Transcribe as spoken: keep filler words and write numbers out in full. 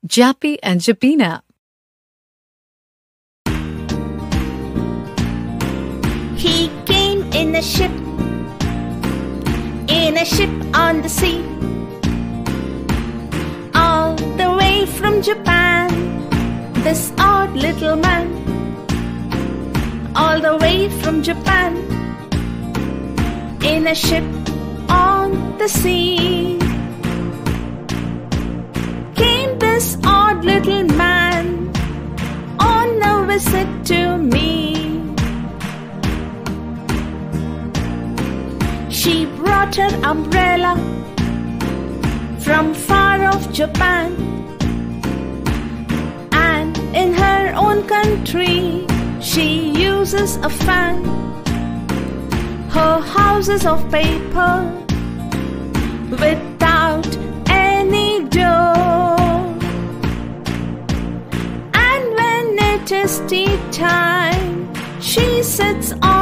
Jappie and Japina. He came in a ship, in a ship on the sea, all the way from Japan. This odd little man, all the way from Japan, in a ship on the sea. Came this odd little man on a visit to me. She brought her umbrella from far off Japan, and in her own country she uses a fan. Her house is of paper without any door, and when it is tea time she sits on